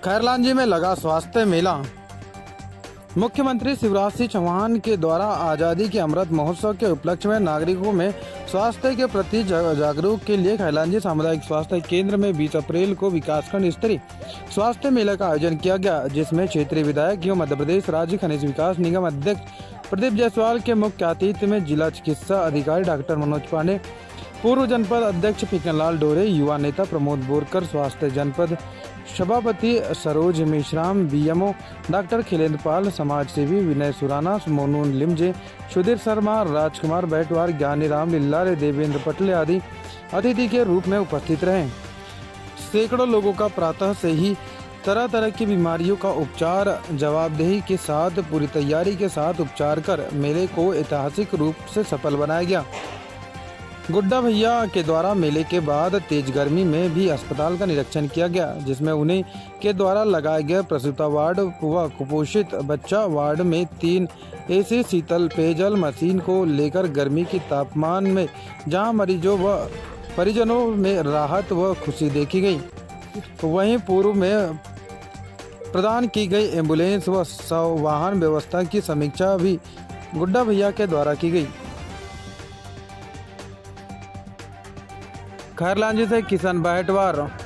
खैरलांजी में लगा स्वास्थ्य मेला। मुख्यमंत्री शिवराज सिंह चौहान के द्वारा आजादी के अमृत महोत्सव के उपलक्ष्य में नागरिकों में स्वास्थ्य के प्रति जागरूक के लिए खैरलांजी सामुदायिक स्वास्थ्य केंद्र में 20 अप्रैल को विकासखंड स्तरीय स्वास्थ्य मेले का आयोजन किया गया, जिसमें क्षेत्रीय विधायक एवं मध्य प्रदेश राज्य खनिज विकास निगम अध्यक्ष प्रदीप जायसवाल के मुख्य आतिथ्य में जिला चिकित्सा अधिकारी डॉक्टर मनोज पांडे, पूर्व जनपद अध्यक्ष पिकनलाल डोरे, युवा नेता प्रमोद बोरकर, स्वास्थ्य जनपद सभापति सरोज मेश्राम, बीएमओ डॉक्टर खिलेंद्र पाल, समाज सेवी विनय सुराना, मोनू लिमजे, सुधीर शर्मा, राजकुमार बैटवार, ज्ञानी राम लिल्लारे, देवेंद्र पटले आदि अतिथि के रूप में उपस्थित रहे। सैकड़ों लोगों का प्रातः से ही तरह तरह की बीमारियों का उपचार जवाबदेही के साथ पूरी तैयारी के साथ उपचार कर मेले को ऐतिहासिक रूप से सफल बनाया गया। गुड्डा भैया के द्वारा मेले के बाद तेज गर्मी में भी अस्पताल का निरीक्षण किया गया, जिसमें उन्हें के द्वारा लगाए गए प्रसूता वार्ड व कुपोषित बच्चा वार्ड में 3 ऐसे शीतल पेयजल मशीन को लेकर गर्मी के तापमान में जहां मरीजों व परिजनों में राहत व खुशी देखी गई, वहीं पूर्व में प्रदान की गई एम्बुलेंस व वाहन व्यवस्था की समीक्षा भी गुड्डा भैया के द्वारा की गई। खैरलांजी से किशन बैटवार।